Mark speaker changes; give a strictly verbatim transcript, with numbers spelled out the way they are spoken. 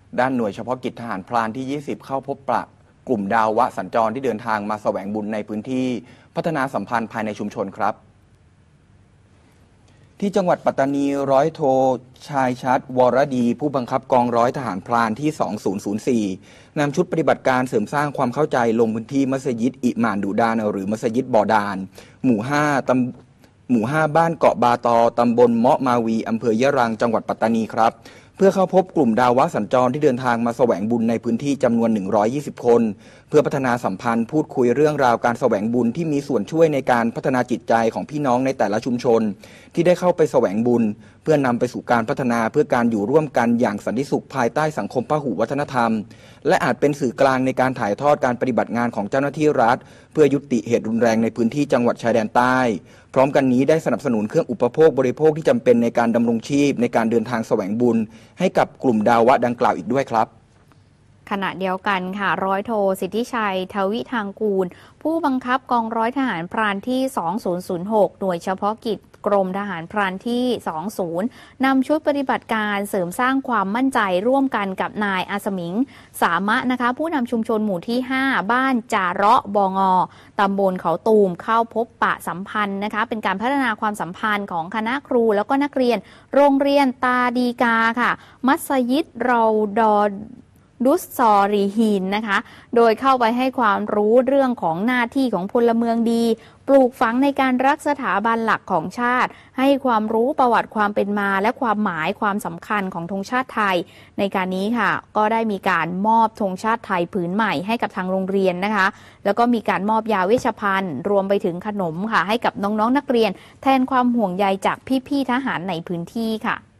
Speaker 1: ด้านหน่วยเฉพาะกิจทหารพรานที่ยี่สิบเข้าพบปะกลุ่มดาวะสัญจรที่เดินทางมาแสวงบุญในพื้นที่พัฒนาสัมพันธ์ภายในชุมชนครับที่จังหวัดปัตตานีร้อยโทชายชัดวรดีผู้บังคับกองร้อยทหารพรานที่สองพันสี่นำชุดปฏิบัติการเสริมสร้างความเข้าใจลงพื้นที่มัสยิดอิหม่านดุดานหรือมัสยิดบอดานหมู่ห้าตำหมู่ห้าบ้านเกาะบาตอตำบลเมาะมาวีอำเภอยะรังจังหวัดปัตตานีครับเพื่อเข้าพบกลุ่มดาวะสัญจรที่เดินทางมาแสวงบุญในพื้นที่จำนวนหนึ่งร้อยยี่สิบคนเพื่อพัฒนาสัมพันธ์พูดคุยเรื่องราวการแสวงบุญที่มีส่วนช่วยในการพัฒนาจิตใจของพี่น้องในแต่ละชุมชนที่ได้เข้าไปแสวงบุญเพื่อนำไปสู่การพัฒนาเพื่อการอยู่ร่วมกันอย่างสันติสุขภายใต้สังคมพหุวัฒนธรรมและอาจเป็นสื่อกลางในการถ่ายทอดการปฏิบัติงานของเจ้าหน้าที่รัฐเพื่อยุติเหตุรุนแรงในพื้นที่จังหวัดชายแดนใต้พร้อมกันนี้ได้สนับสนุนเครื่องอุปโภคบริโภคที่จำเป็นในการดำรงชีพในการเดินทางแสวงบุญให้กับกลุ่มดาวะดังกล่าวอีกด้วยครับ
Speaker 2: ขณะเดียวกันค่ะร้อยโทสิทธิชัยทวิทางกูลผู้บังคับกองร้อยทหารพรานที่สองพันหกหน่วยเฉพาะกิจกรมทหารพรานที่สองสิบนำชุดปฏิบัติการเสริมสร้างความมั่นใจร่วมกันกับนายอาสมิงสามะนะคะผู้นำชุมชนหมู่ที่ห้าบ้านจาระบงตำบลเขาตูมเข้าพบปะสัมพันธ์นะคะเป็นการพัฒนาความสัมพันธ์ของคณะครูแล้วก็นักเรียนโรงเรียนตาดีกาค่ะมัสยิดเราดอดุสซอรีฮีนนะคะโดยเข้าไปให้ความรู้เรื่องของหน้าที่ของพลเมืองดีปลูกฝังในการรักสถาบันหลักของชาติให้ความรู้ประวัติความเป็นมาและความหมายความสำคัญของธงชาติไทยในการนี้ค่ะก็ได้มีการมอบธงชาติไทยผืนใหม่ให้กับทางโรงเรียนนะคะแล้วก็มีการมอบยาเวชภัณฑ์รวมไปถึงขนมค่ะให้กับน้องๆ นักเรียนแทนความห่วงใยจากพี่ๆทหารในพื้นที่ค่ะ